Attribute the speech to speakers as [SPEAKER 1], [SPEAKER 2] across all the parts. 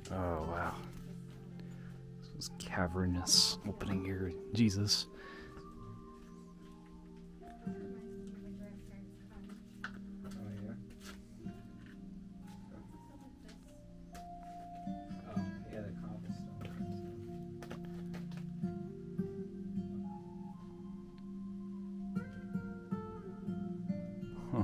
[SPEAKER 1] Oh, wow. This is cavernous opening here. Jesus. Huh.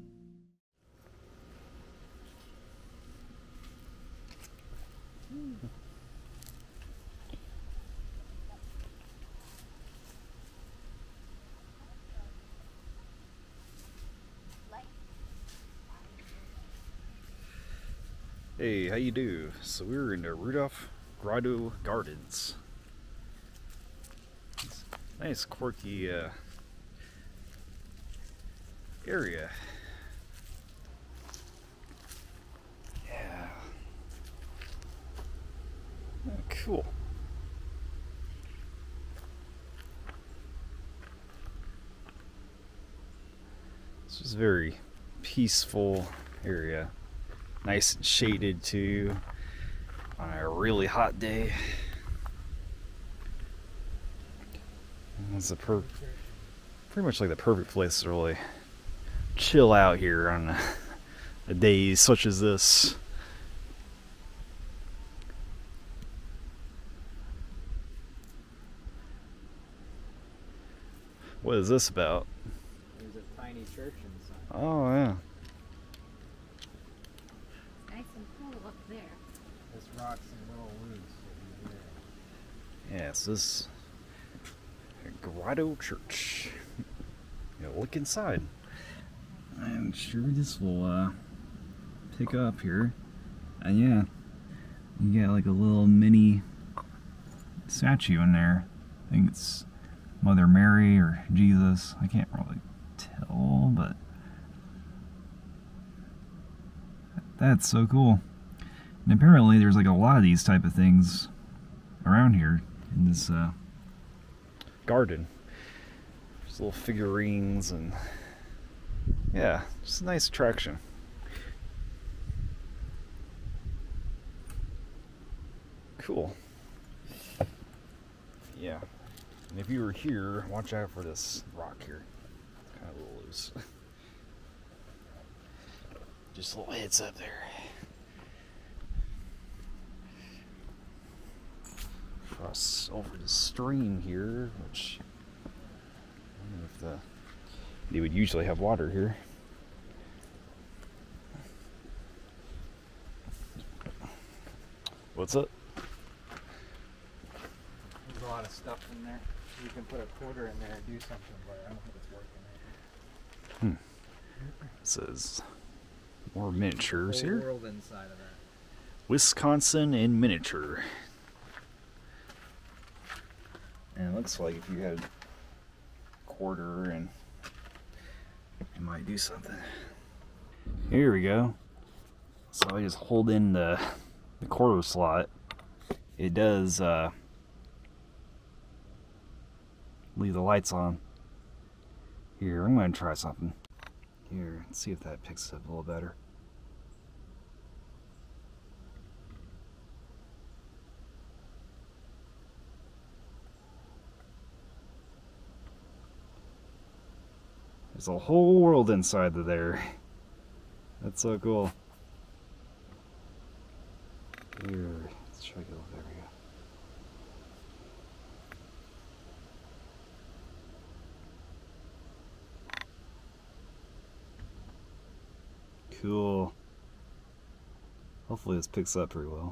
[SPEAKER 1] Hey, how you do? So we're in the Rudolph Grotto Gardens. It's a nice quirky area. Yeah. Oh, cool. This is a very peaceful area. Nice and shaded too on a really hot day. It's pretty much like the perfect place to really chill out here on a day such as this. What is this about?
[SPEAKER 2] There's a tiny church inside.
[SPEAKER 1] Oh yeah.
[SPEAKER 3] Nice and cool up there.
[SPEAKER 2] This rock's a little loose.
[SPEAKER 1] Yes, this Grotto Church. You know, look inside. I'm sure this will pick up here. And yeah, you got like a little mini statue in there. I think it's Mother Mary or Jesus. I can't really tell, but that's so cool. And apparently there's like a lot of these type of things around here in this garden. There's little figurines and yeah, just a nice attraction. Cool. Yeah. And if you were here, watch out for this rock here. It's kind of a little loose. Just a little heads up there. Cross over the stream here, which I don't know if they would usually have water here. What's up?
[SPEAKER 2] There's a lot of stuff in there. You can put a quarter in there and do something, but I don't think it's working.
[SPEAKER 1] It says more miniatures
[SPEAKER 2] Whole
[SPEAKER 1] here.
[SPEAKER 2] world inside of that.
[SPEAKER 1] Wisconsin in miniature. And it looks like if you had a quarter and you might do something. Here we go. So I just hold in the quarter slot. It does leave the lights on. Here, I'm going to try something. Here, let's see if that picks up a little better. There's a whole world inside of there. That's so cool. Here, let's try to go. There we go. Cool. Hopefully this picks up pretty well.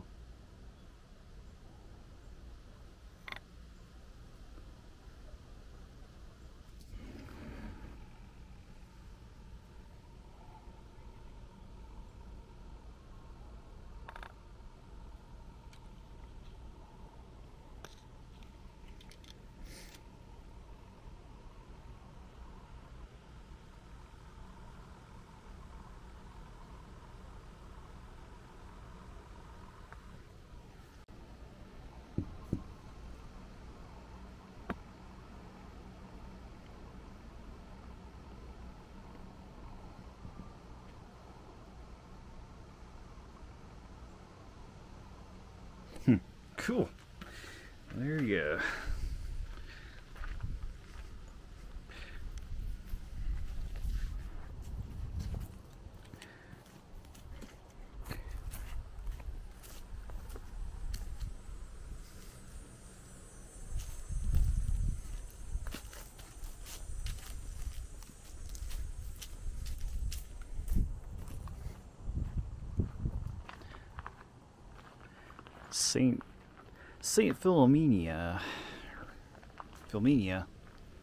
[SPEAKER 1] Cool. There you go. Saint Philomenia. Philomenia.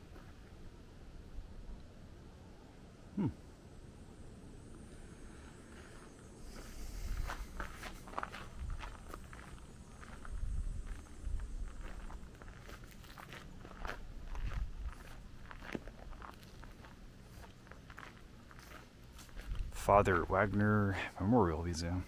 [SPEAKER 1] Father Wagner Memorial Museum.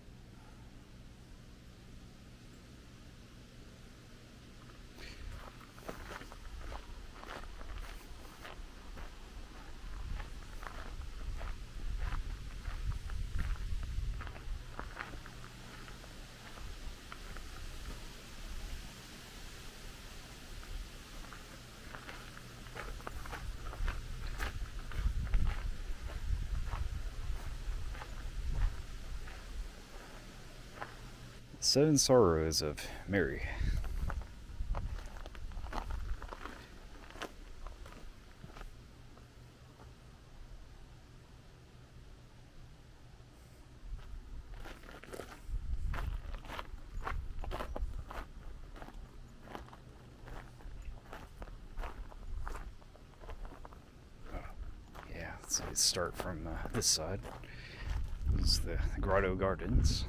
[SPEAKER 1] Seven Sorrows of Mary. Yeah, so let's start from this side. This is the Grotto Gardens.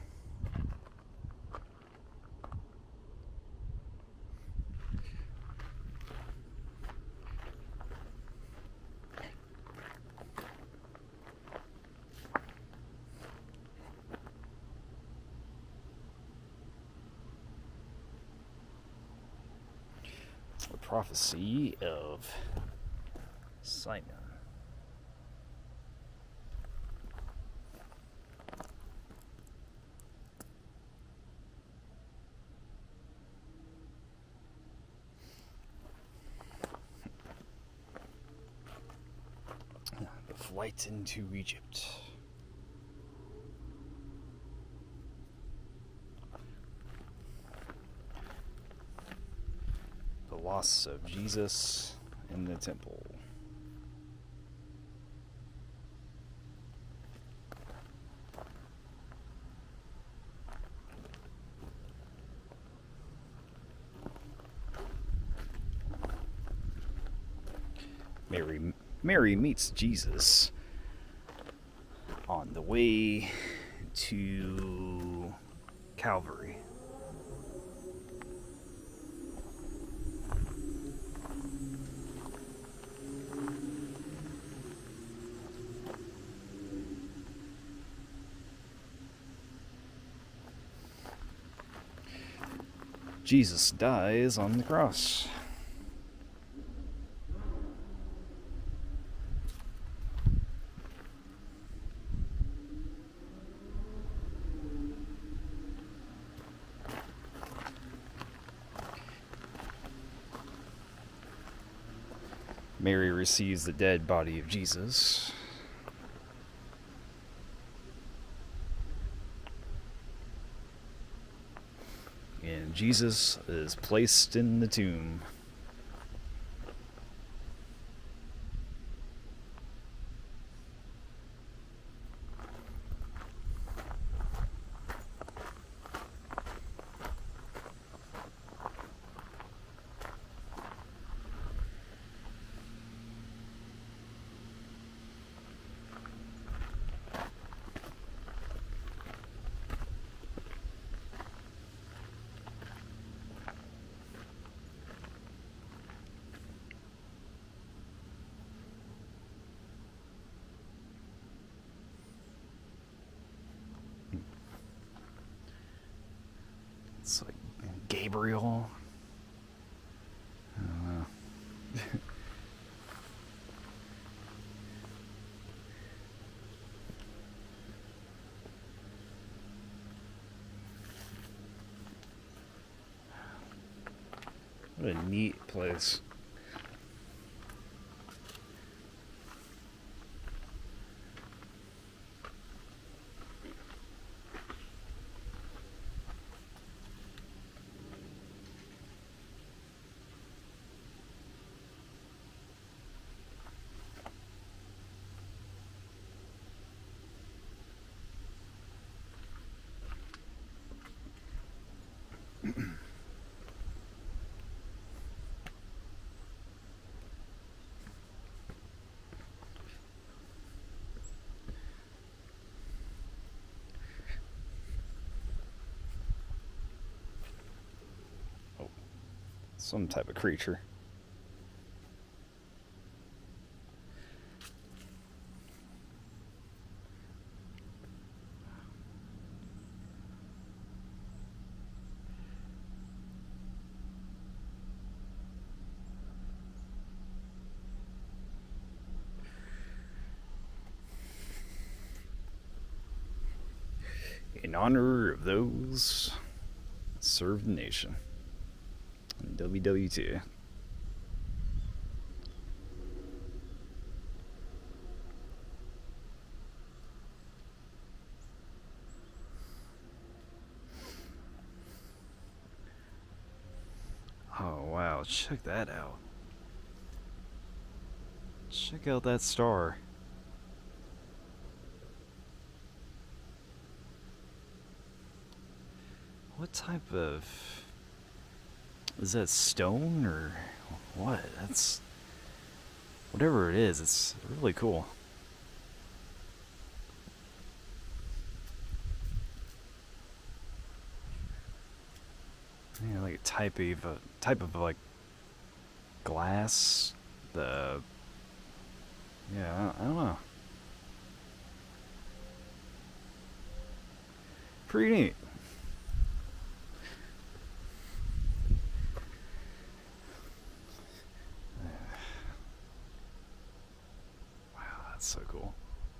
[SPEAKER 1] The Prophecy of Simon. The Flight into Egypt. The Loss of Jesus in the Temple. Mary meets Jesus on the way to Calvary. Jesus dies on the cross. Mary receives the dead body of Jesus. And Jesus is placed in the tomb. It's like Gabriel. I don't know. What a neat place. Some type of creature. In honor of those that serve the nation. WW2. Oh wow, check that out. Check out that star. What type of... is that stone or what? That's... whatever it is, it's really cool. Yeah, like a type of like glass. The... yeah, I don't know. Pretty neat. That's so cool.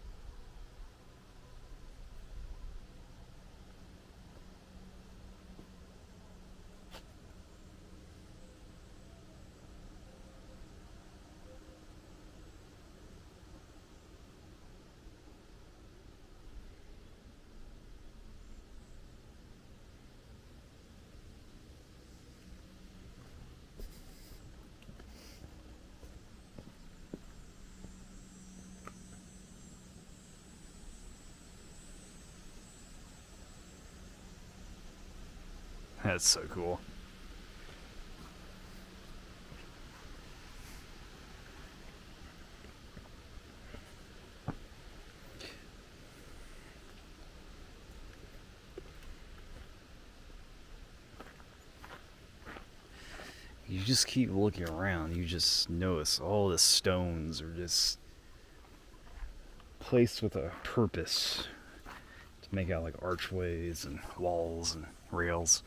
[SPEAKER 1] That's so cool. You just keep looking around, you just notice all the stones are just placed with a purpose to make out like archways and walls and rails.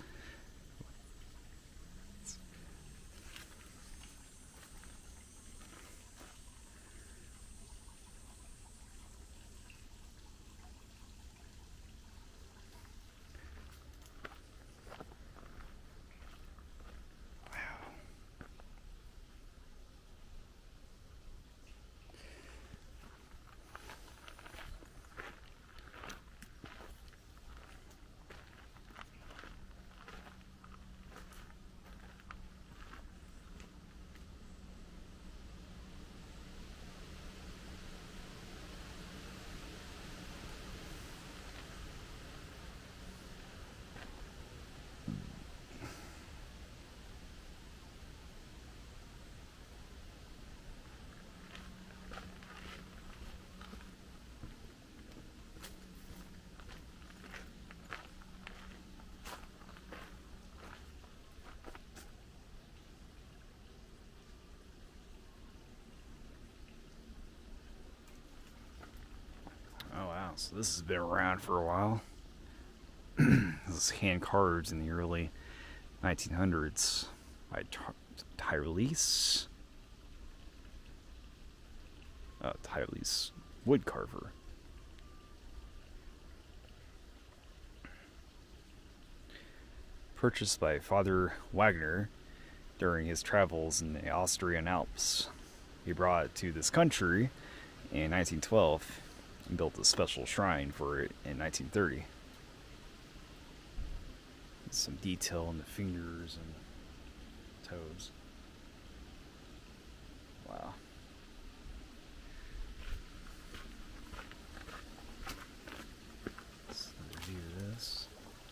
[SPEAKER 1] So this has been around for a while. This is hand carved in the early 1900s by Tyrolese wood carver. Purchased by Father Wagner during his travels in the Austrian Alps. He brought it to this country in 1912 and built a special shrine for it in 1930. Some detail in the fingers and toes. Wow. Let's review this.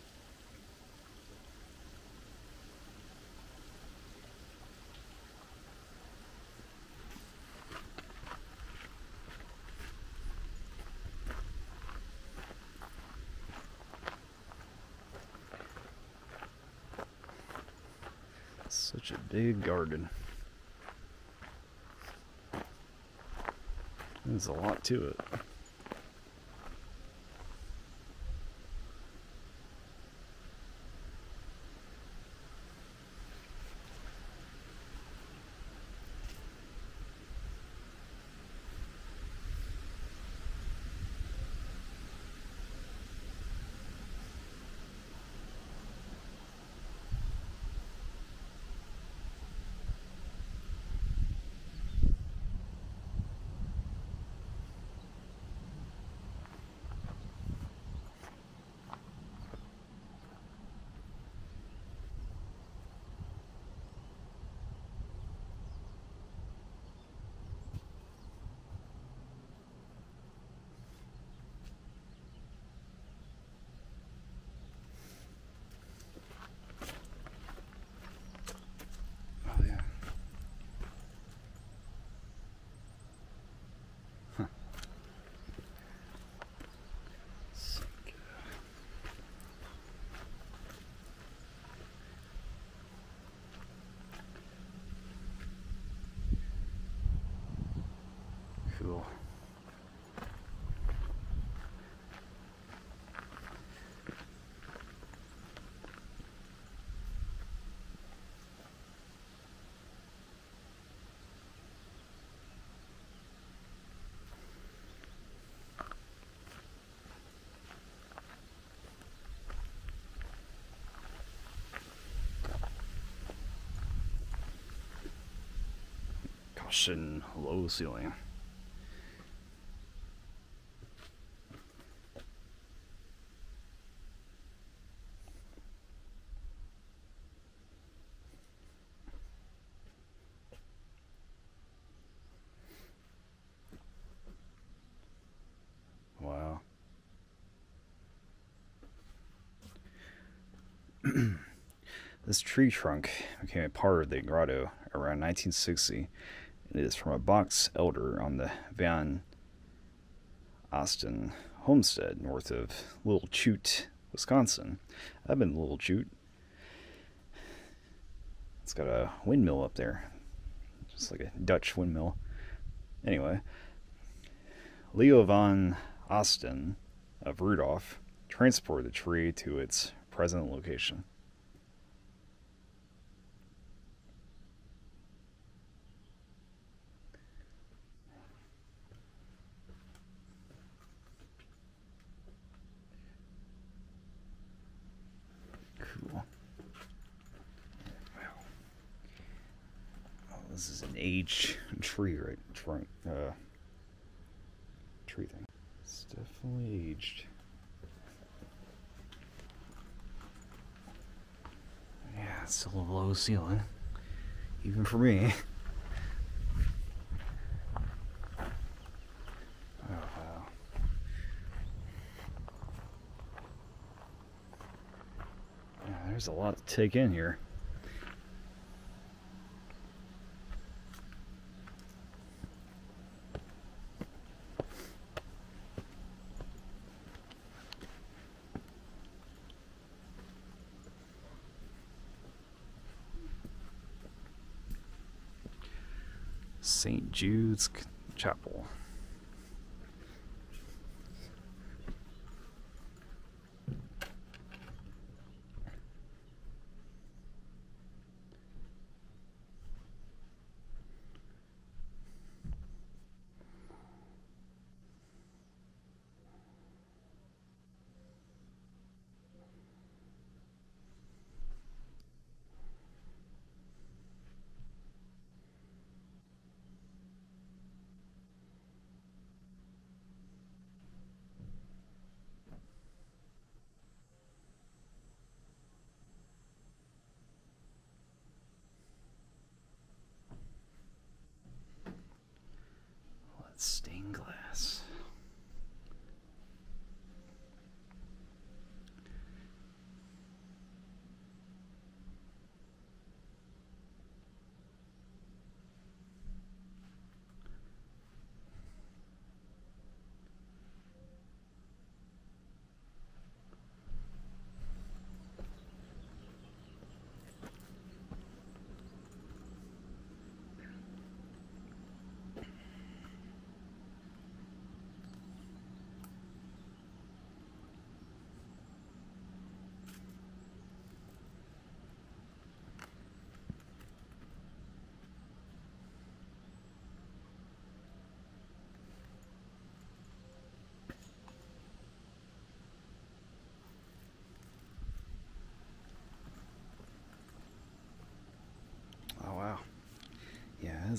[SPEAKER 1] Such a big garden. There's a lot to it. Oh yeah. Huh. Cool. Caution, low ceiling. Wow. This tree trunk became a part of the grotto around 1960. It is from a box elder on the Van Osten homestead north of Little Chute, Wisconsin. I've been to Little Chute. It's got a windmill up there, just like a Dutch windmill. Anyway, Leo van Osten of Rudolph transported the tree to its present location. Cool. Wow. Oh, this is an aged tree, right? Tree thing. It's definitely aged. Yeah, it's still a low ceiling, even for me. Oh wow. Yeah, there's a lot to take in here. St. Jude's Chapel.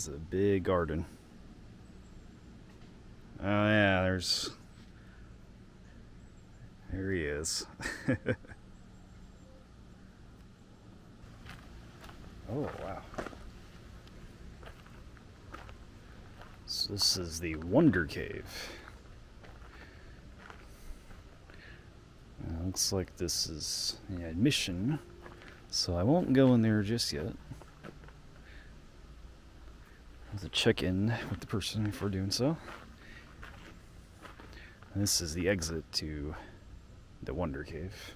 [SPEAKER 1] This is a big garden. Oh yeah, there he is. Oh wow. So this is the Wonder Cave. Looks like this is the admission, so I won't go in there just yet. I have to check in with the person before doing so. This is the exit to the Wonder Cave.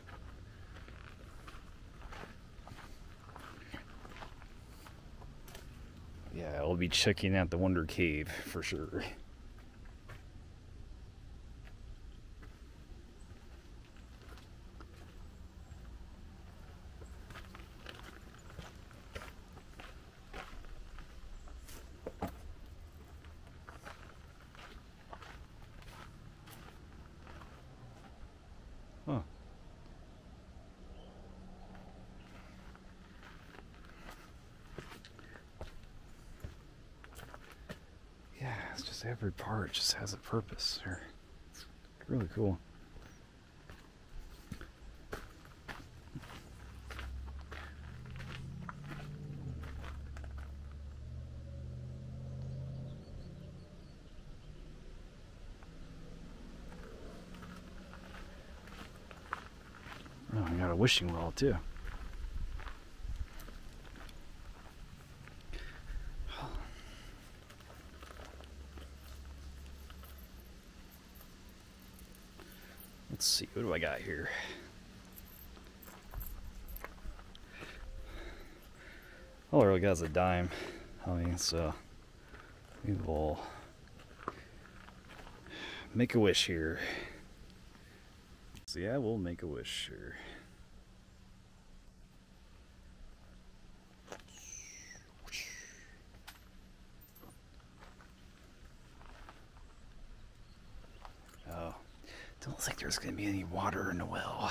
[SPEAKER 1] Yeah, I'll be checking out the Wonder Cave for sure. Huh. Yeah, it's just every part just has a purpose here. It's really cool. Oh, I got a wishing well too. Let's see, what do I got here? All I really got is a dime. So we will make a wish here. So yeah, we'll make a wish here. Oh, don't look like there's gonna be any water in the well.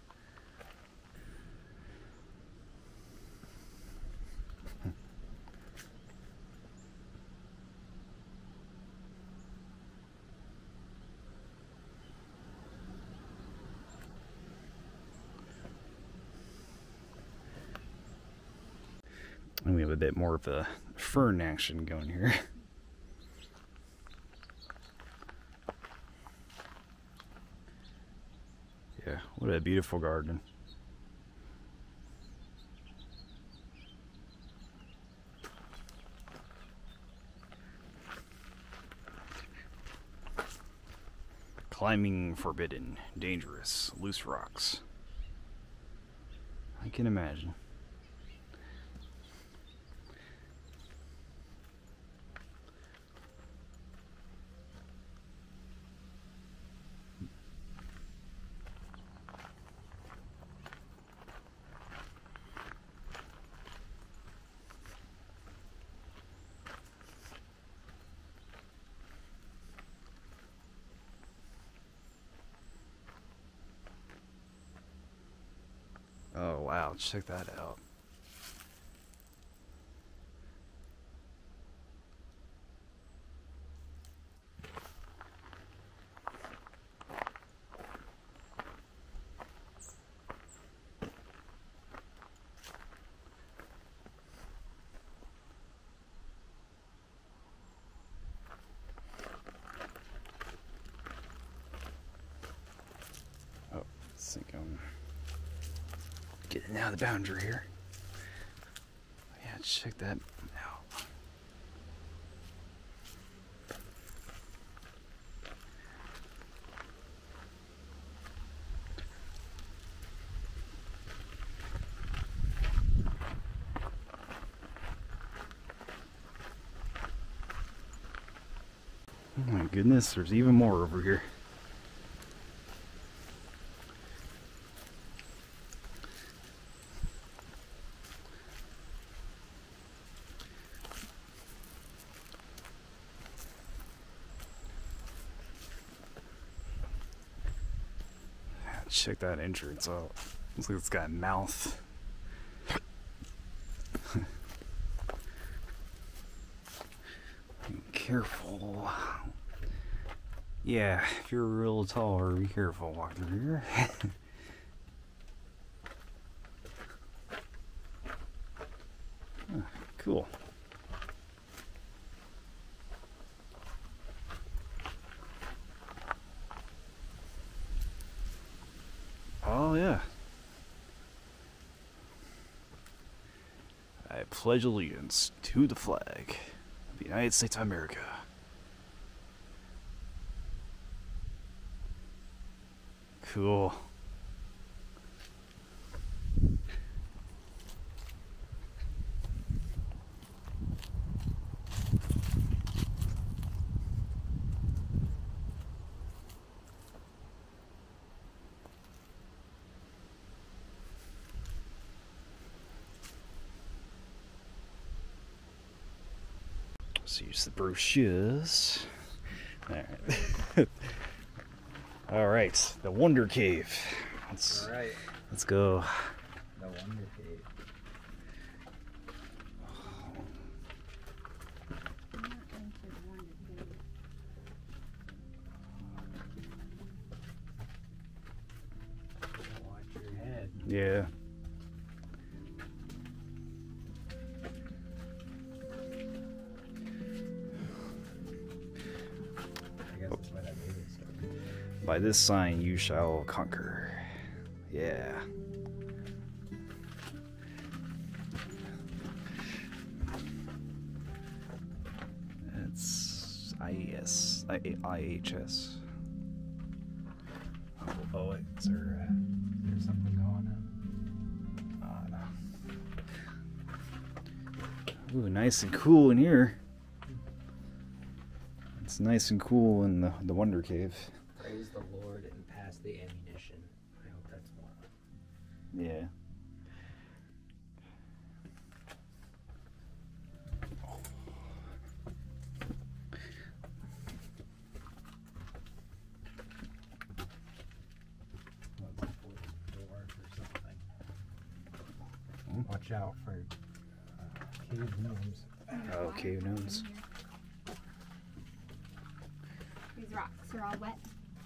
[SPEAKER 1] And we have a bit more of a fern action going here. Yeah, what a beautiful garden. Climbing forbidden, dangerous, loose rocks. I can imagine. Oh wow, check that out. Oh, I think I'm getting out of the boundary here. Yeah, check that out. Oh my goodness, there's even more over here. Check that entrance out. Looks like it's got a mouth. Careful. Yeah, if you're real taller, be careful walking through here. Cool. Oh, yeah. I pledge allegiance to the flag of the United States of America. Cool. So use the brochures. Alright. Alright, the Wonder Cave.
[SPEAKER 2] Alright.
[SPEAKER 1] Let's go.
[SPEAKER 2] The Wonder Cave.
[SPEAKER 3] I'm not into the one to do.
[SPEAKER 2] Watch your head.
[SPEAKER 1] Yeah.
[SPEAKER 2] I guess that's why that movie started.
[SPEAKER 1] By this sign you shall conquer. Yeah. It's IES. IHS. Oh, wait. Is there,
[SPEAKER 2] There's something going on.
[SPEAKER 1] no. Ooh, nice and cool in here. It's nice and cool in the Wonder Cave.
[SPEAKER 2] Praise the Lord and pass the ammunition. I hope that's one.
[SPEAKER 1] Yeah.
[SPEAKER 2] Let's pull the door or something. Watch out for cave gnomes.
[SPEAKER 1] Oh, cave gnomes.
[SPEAKER 3] These rocks are all wet.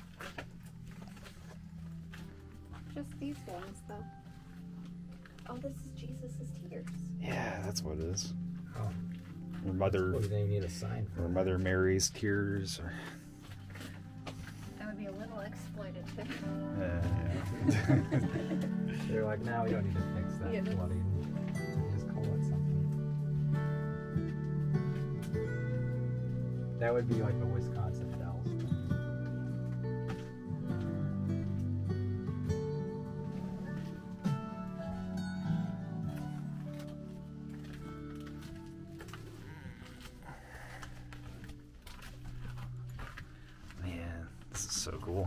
[SPEAKER 3] Just these ones, though. Oh, this is Jesus' tears.
[SPEAKER 1] Yeah, that's what it is.
[SPEAKER 2] Oh,
[SPEAKER 1] Or Mother,
[SPEAKER 2] what do they need a sign for?
[SPEAKER 1] or Mother Mary's tears. Or,
[SPEAKER 3] That would be a little exploitative.
[SPEAKER 1] yeah.
[SPEAKER 2] They're like, now we don't need to fix that
[SPEAKER 3] Yeah, that's-
[SPEAKER 2] flooding. Just call it something. That would be like the Wisconsin Dells.
[SPEAKER 1] Man, this is so cool.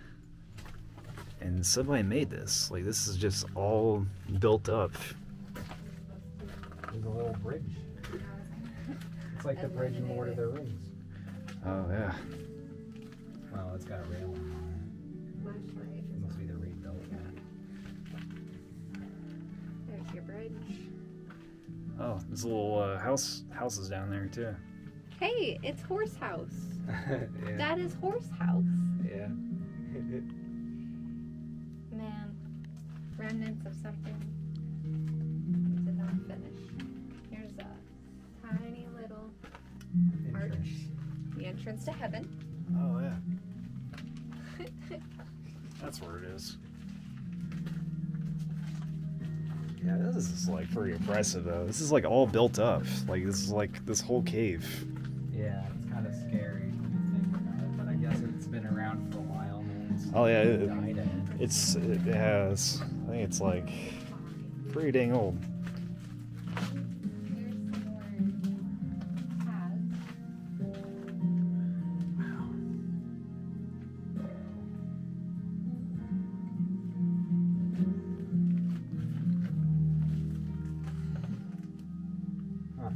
[SPEAKER 1] And somebody made this. Like, this is just all built up.
[SPEAKER 2] There's a little bridge. It's like the bridge in Lord of the Rings.
[SPEAKER 1] Oh, yeah.
[SPEAKER 2] Well, it's got a railing on it. It must be the rebuilt one.
[SPEAKER 3] There's your bridge.
[SPEAKER 1] Oh, there's little houses down there, too.
[SPEAKER 3] Hey, it's Horse House.
[SPEAKER 2] Yeah.
[SPEAKER 3] That is Horse House.
[SPEAKER 2] Yeah.
[SPEAKER 3] Man, remnants of something did not finish. Here's a tiny little arch.
[SPEAKER 2] Entrance.
[SPEAKER 3] The entrance to heaven.
[SPEAKER 1] Oh, yeah. That's where it is. Yeah, this is like pretty impressive though. This is like all built up. Like this is like this whole cave.
[SPEAKER 2] Yeah, it's kind of scary when you think about it, but I guess it's been around for a while. No one's
[SPEAKER 1] Oh, yeah,
[SPEAKER 2] died in it.
[SPEAKER 1] It has. I think it's like pretty dang old.
[SPEAKER 3] Here's some more paths.
[SPEAKER 2] Huh.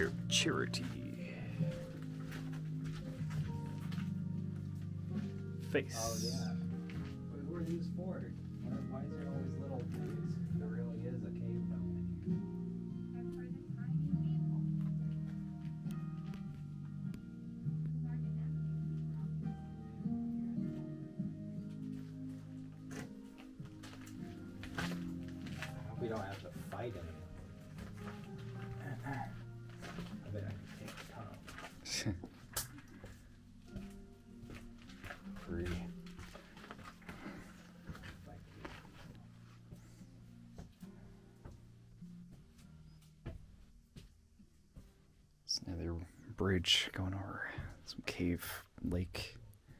[SPEAKER 1] Charity. face.
[SPEAKER 2] Oh yeah. But who are these for? Why is there always little dudes? There really is a cave dome in here. I hope we don't have to fight anything. I bet I can take the tunnel.
[SPEAKER 1] Free. It's another bridge going over some cave lake.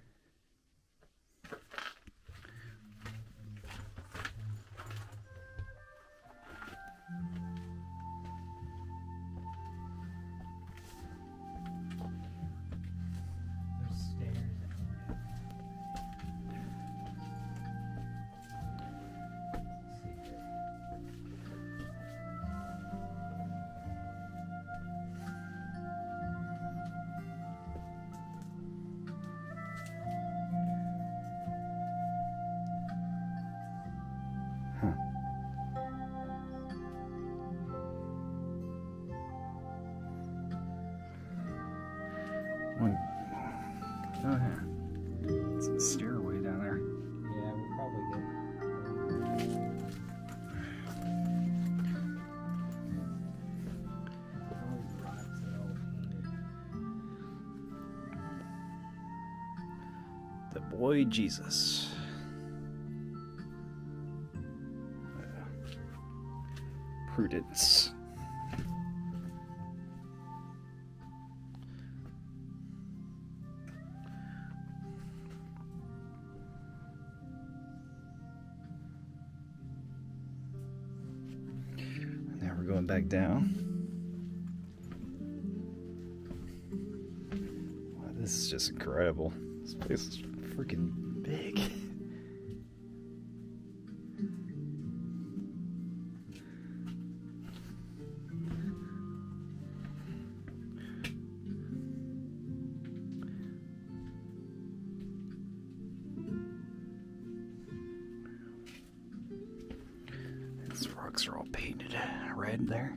[SPEAKER 2] There's stairs. Secret.
[SPEAKER 1] Huh. One. Oh yeah. It's a stairway down there.
[SPEAKER 2] Yeah, we'll probably get. All these rocks that are all painted.
[SPEAKER 1] The boy Jesus. Prudence. Now we're going back down. Wow, this is just incredible. This place is freaking big. These rocks are all painted red there.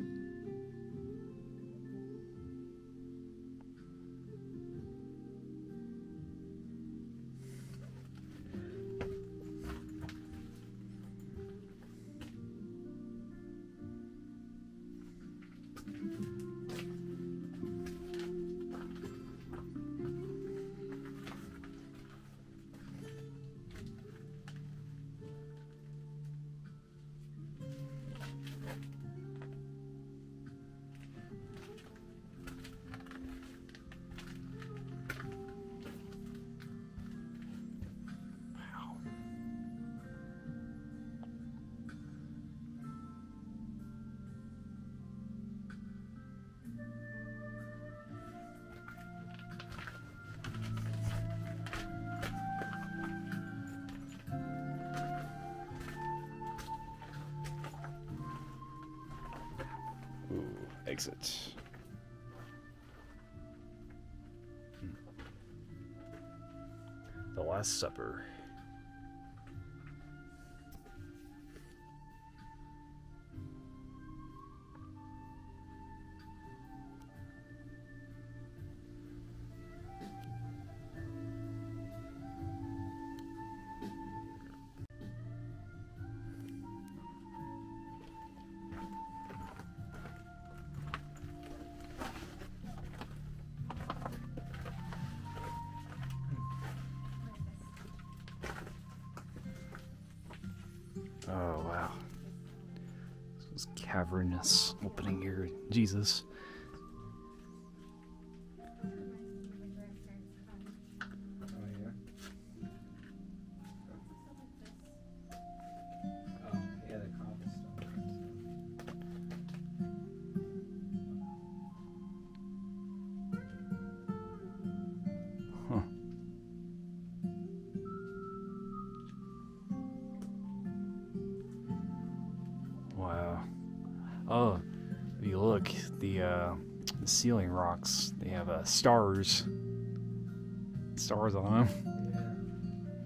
[SPEAKER 1] Ooh, exit. The Last Supper. Oh, wow. This was cavernous opening here, Jesus.
[SPEAKER 2] Oh yeah. Oh yeah, the cobblestone.
[SPEAKER 1] Huh. Wow. Oh, if you look, the ceiling rocks, they have stars. Stars on them.
[SPEAKER 2] Yeah.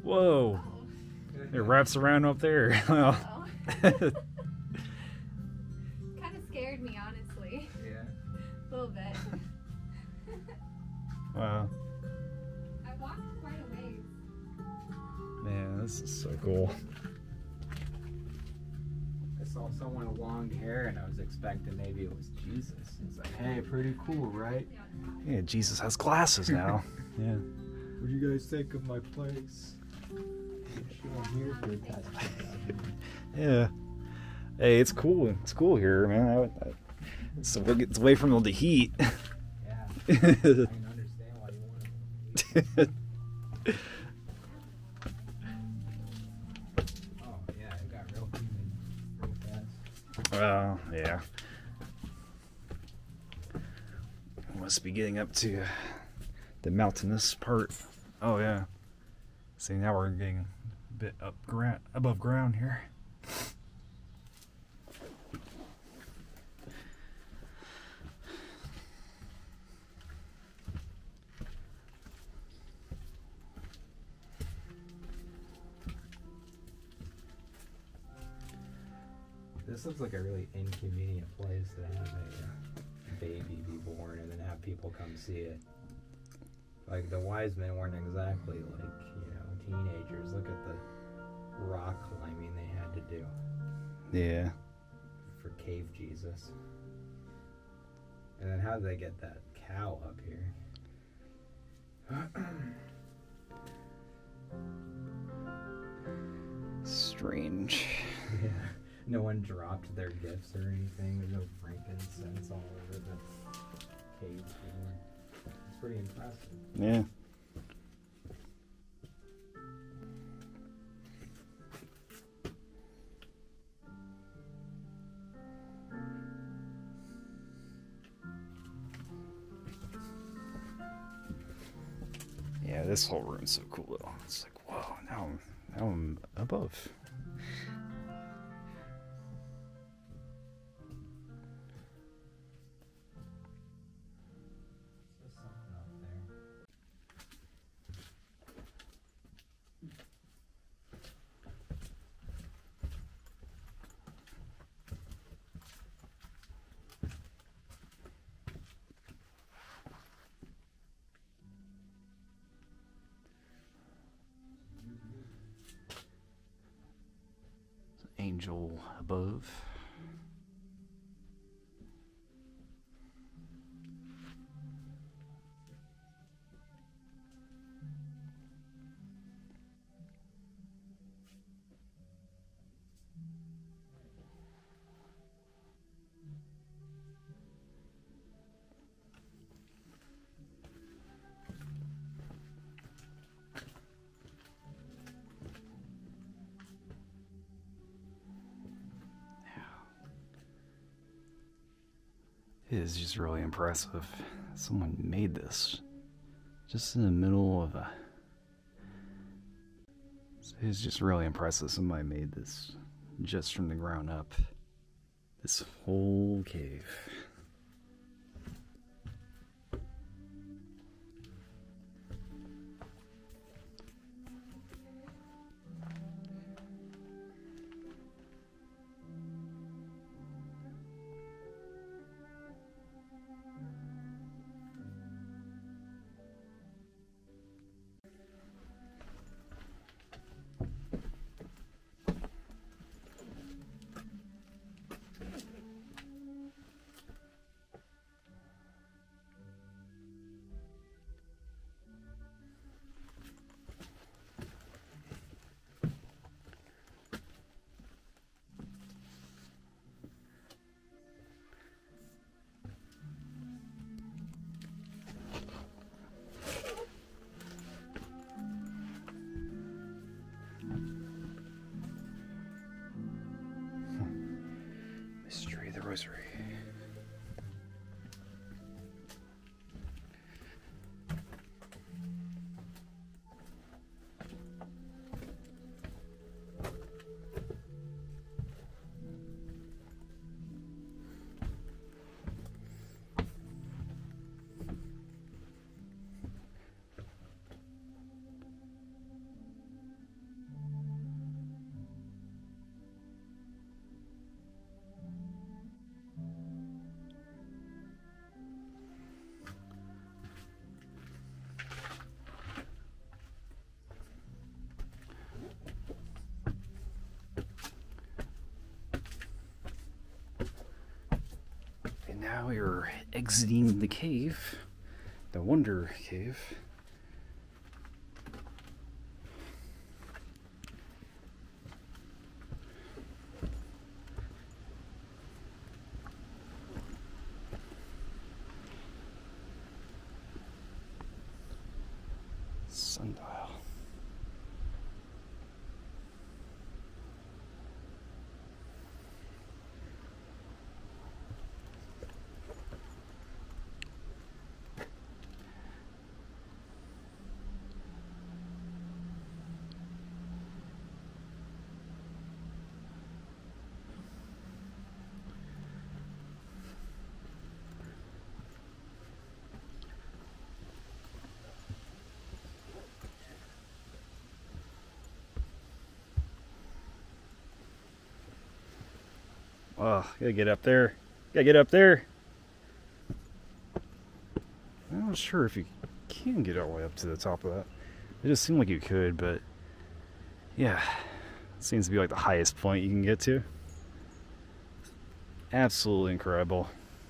[SPEAKER 1] Whoa. It wraps around up there. Well,
[SPEAKER 3] Oh. Kind of scared me, honestly.
[SPEAKER 2] Yeah.
[SPEAKER 3] A little bit.
[SPEAKER 1] wow.
[SPEAKER 3] I walked quite a ways.
[SPEAKER 1] Man, this is so cool.
[SPEAKER 2] I saw someone with long hair and I was expecting maybe it was Jesus. It's like, hey, pretty cool, right?
[SPEAKER 1] Yeah, Jesus has glasses now. Yeah.
[SPEAKER 2] What do you guys think of my place? I'm here for a test.
[SPEAKER 1] Yeah. Hey, it's cool. It's cool here, man. It's away from all the heat.
[SPEAKER 2] Yeah. I can understand why you want it. Oh, yeah, it got real humid real fast.
[SPEAKER 1] Well, yeah. Must be getting up to the mountainous part. Oh, yeah. See, now we're getting a bit above ground here.
[SPEAKER 2] This looks like a really inconvenient place to have a baby be born and then have people come see it. Like the wise men weren't exactly like, teenagers. Look at the rock climbing they had to do
[SPEAKER 1] Yeah.
[SPEAKER 2] for cave Jesus. And then how did they get that cow up here?
[SPEAKER 1] Strange.
[SPEAKER 2] Yeah. No one dropped their gifts or anything. There's no frankincense all over the cave floor. It's pretty impressive.
[SPEAKER 1] Yeah. Yeah, this whole room's so cool though. It's like, whoa, now I'm above.
[SPEAKER 2] There's something up there.
[SPEAKER 1] Angel above. It is just really impressive. Someone made this just in the middle of a... It's just really impressive. Somebody made this just from the ground up. This whole cave. Mystery of the Rosary. now we are exiting the cave, the Wonder Cave. Sundial. Oh, gotta get up there. Gotta get up there. I'm not sure if you can get all the way up to the top of that. It just seemed like you could, but yeah, it seems to be like the highest point you can get to. Absolutely incredible.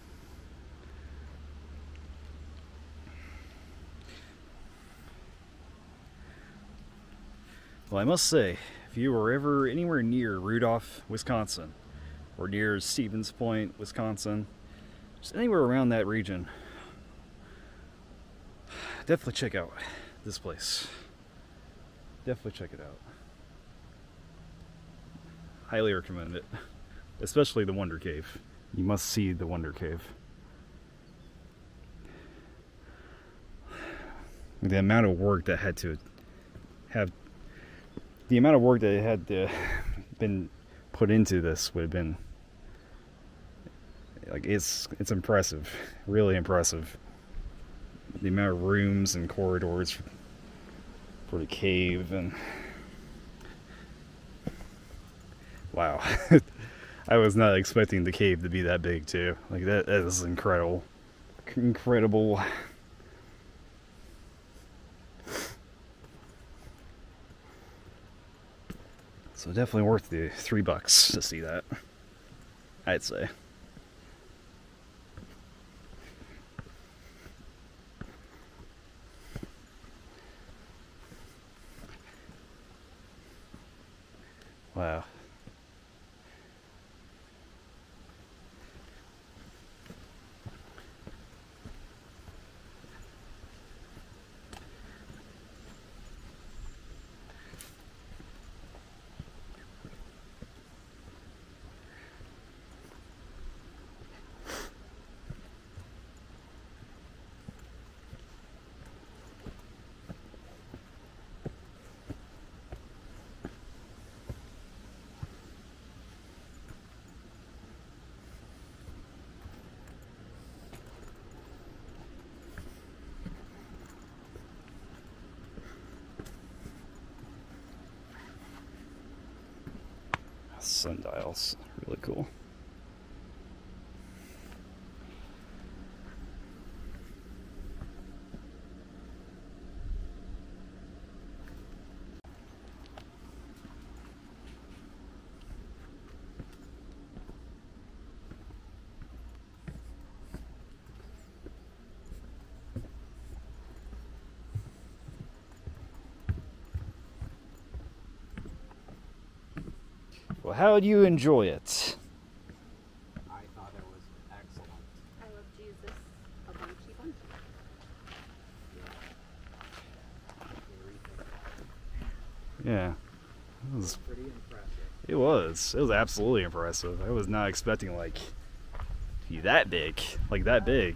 [SPEAKER 1] Well, I must say, if you were ever anywhere near Rudolph, Wisconsin, or near Stevens Point, Wisconsin, just anywhere around that region, definitely check out this place. Definitely check it out. Highly recommend it. Especially the Wonder Cave. You must see the Wonder Cave. The amount of work that had to have, the amount of work that had to been put into this would have been like, it's impressive, really impressive. The amount of rooms and corridors for the cave, and wow. I was not expecting the cave to be that big too. Like that is incredible. Incredible. So definitely worth the $3 to see that, I'd say. Wow. Sundials, really cool. Well, how do you enjoy it?
[SPEAKER 2] I thought it was excellent.
[SPEAKER 3] I love Jesus a bunchy bunch.
[SPEAKER 1] Yeah, it was
[SPEAKER 2] Pretty impressive.
[SPEAKER 1] It was. It was absolutely impressive. I was not expecting like to be that big, like that big.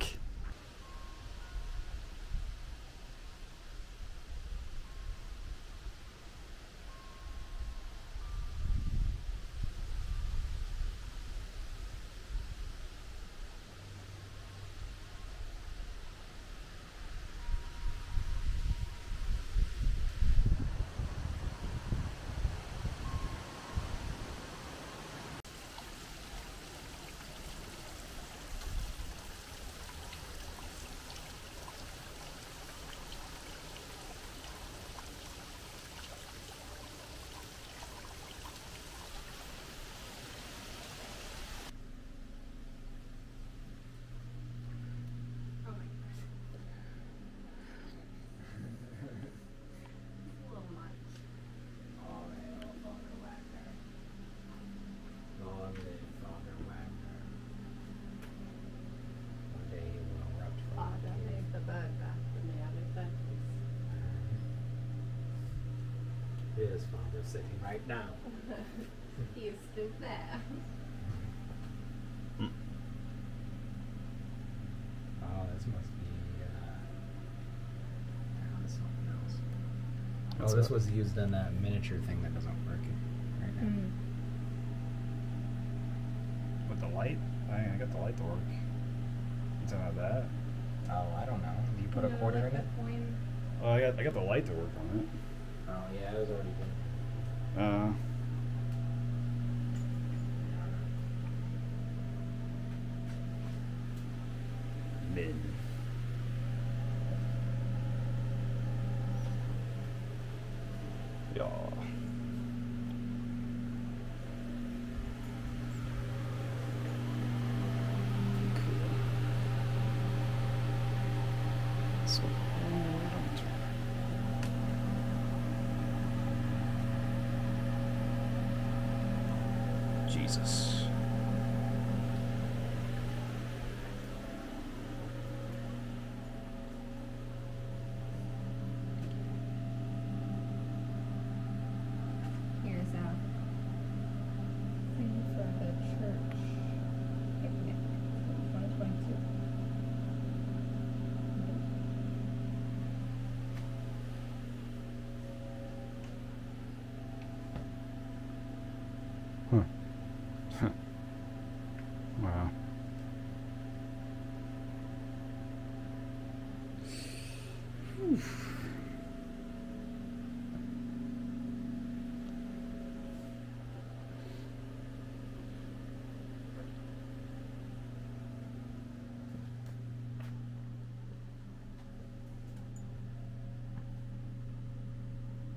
[SPEAKER 2] his father sitting right now.
[SPEAKER 3] He is still there.
[SPEAKER 2] Oh, this must be something else.
[SPEAKER 1] What's
[SPEAKER 2] Oh, this
[SPEAKER 1] that?
[SPEAKER 2] was used in that miniature thing that doesn't work right now.
[SPEAKER 1] With the light? I got the light to work. You talking about that?
[SPEAKER 2] Oh, I don't know. Do you put a quarter in it?
[SPEAKER 1] Oh, I got the light to work on it.
[SPEAKER 2] Oh, yeah, it was already done.
[SPEAKER 1] Mid. Yeah. So, Jesus.
[SPEAKER 3] Here's a thing for the church picnic 2022.
[SPEAKER 1] Wow.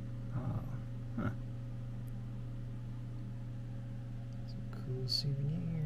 [SPEAKER 2] Some cool souvenirs.